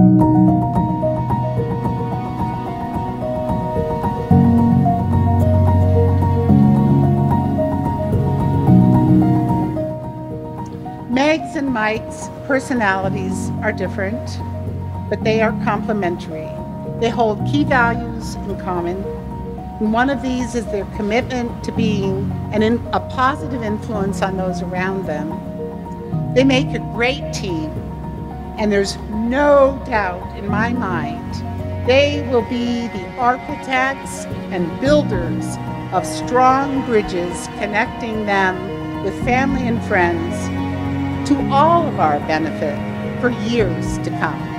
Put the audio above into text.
Meg's and Mike's personalities are different, but they are complementary. They hold key values in common, and one of these is their commitment to being a positive influence on those around them. They make a great team, and there's no doubt in my mind they will be the architects and builders of strong bridges connecting them with family and friends to all of our benefit for years to come.